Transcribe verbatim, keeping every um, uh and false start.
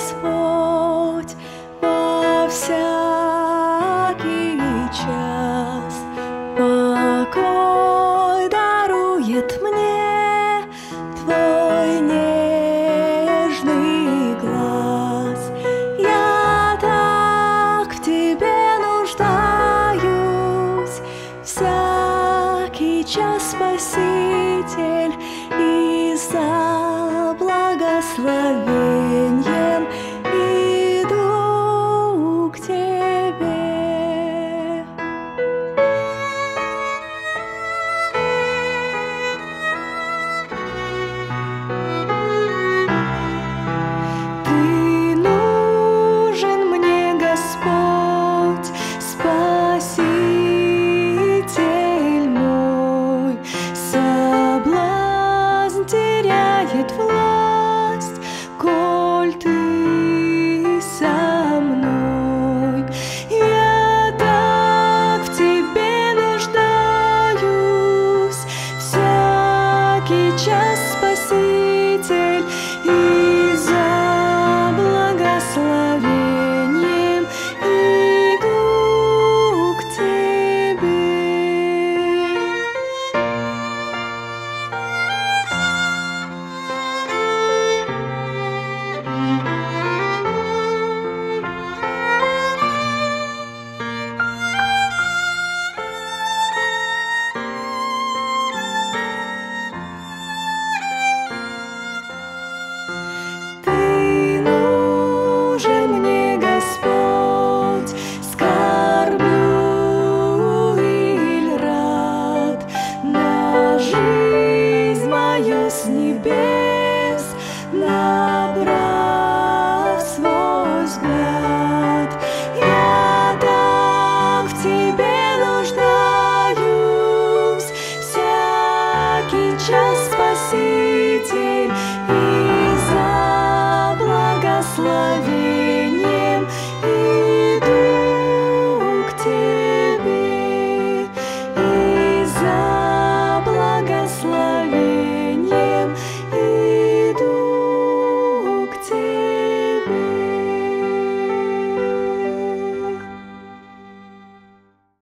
Господь во всякий час. Покой дарует мне Твой нежный глаз. Я так в Тебе нуждаюсь всякий час, Спаситель, и за благословением иду к Тебе. Ты нужен мне, Господь, Спаситель мой. Соблазн теряет власть, коль Ты со мной. Я так в Тебе нуждаюсь всякий час, Спаситель, и за благословением иду к Тебе. Ты нужен мне, Господь, скорблю иль рад, на жизнь мою с небес, на